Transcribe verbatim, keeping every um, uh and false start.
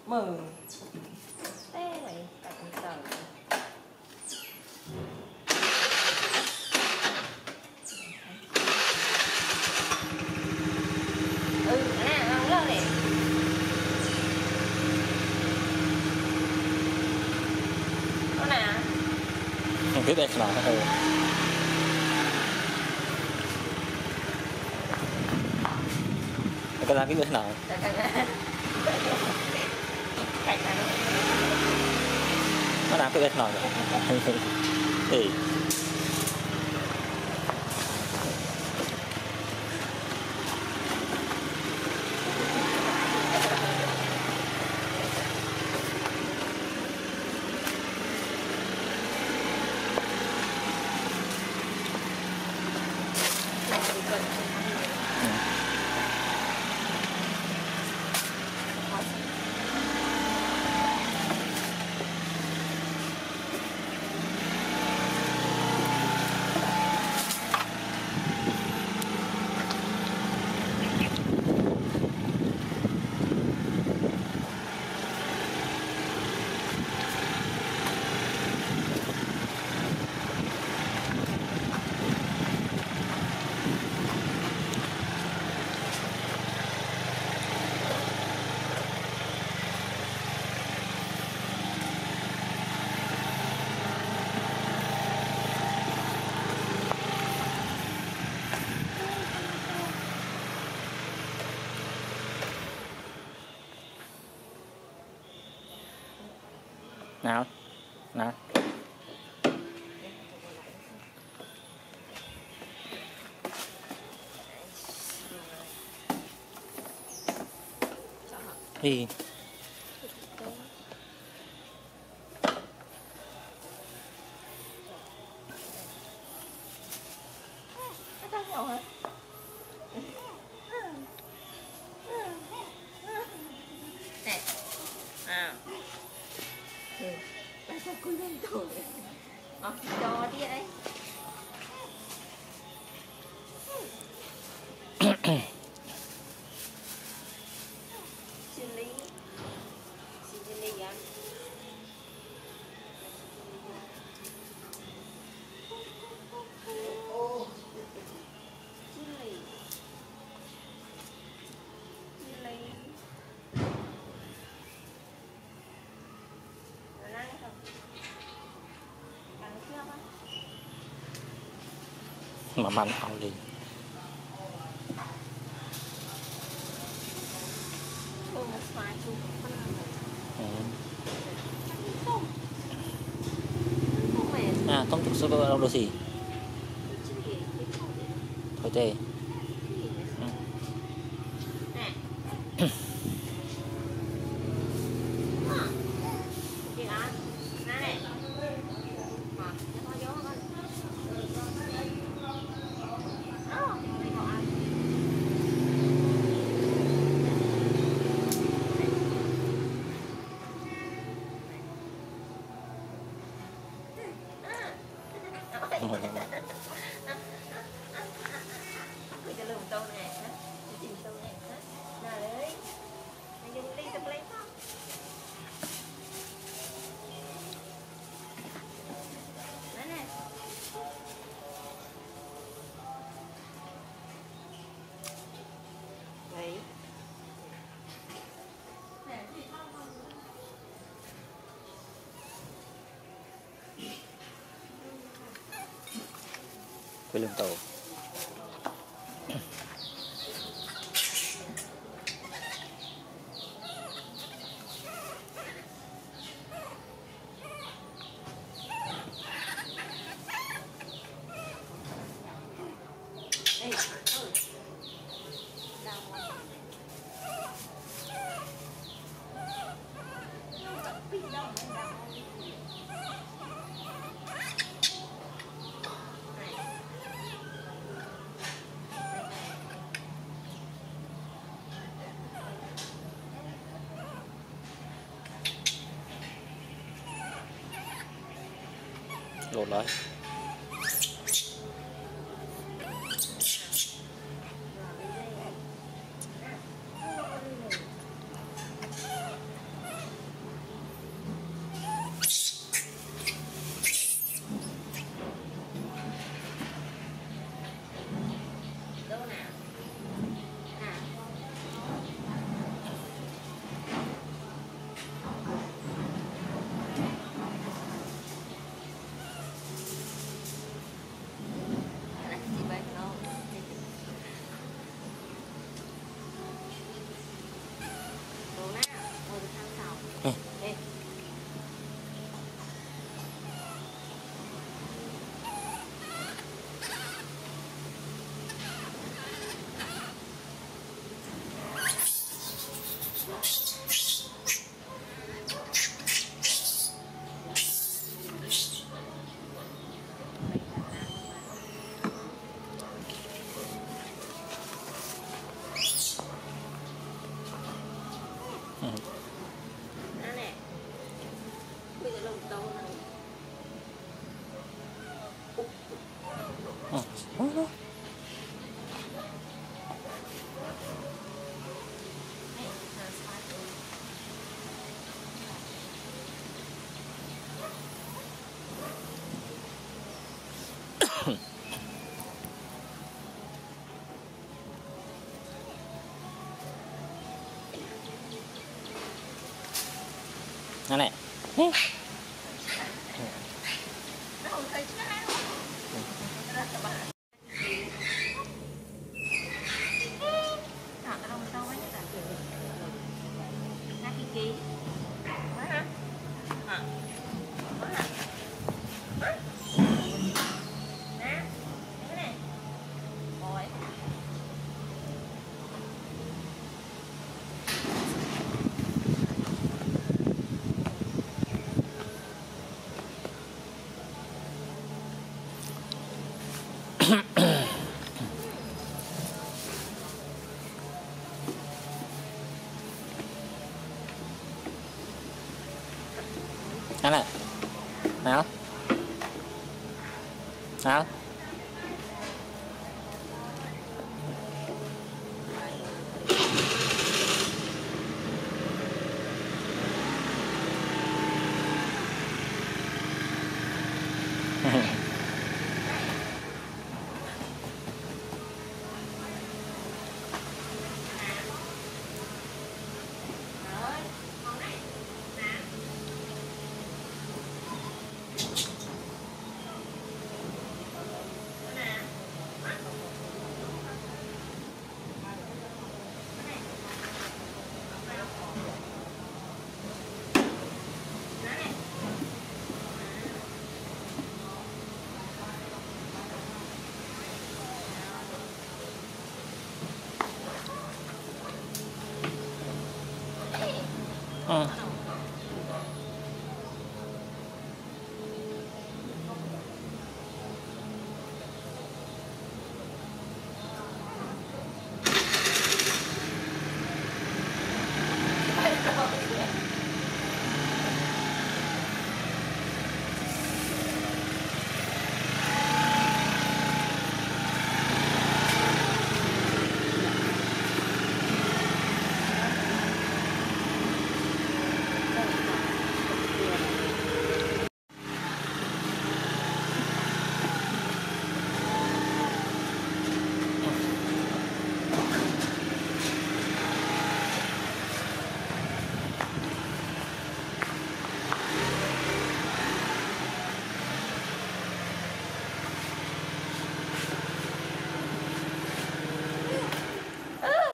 mừng thế này cạnh trời ừ nè ngon lắm nè có nè không biết đây là ừ. Cái ra cái như thế nào nó làm cái thế nào thì nào nào thì sao cô lên tuổi ờ cho đi ấy chili chili ăn chili chili mà man ao đi à tông thực sự đâu đâu gì thôi tê Tôiจะลืมตัวnày hết, chỉตัวnày hết, nào đấy, mình dùng đi tập lấy không? Đấy này, đấy, này thì không không. Cái lưng tàu lột lại Nó này. Nó này. Nào. Nào.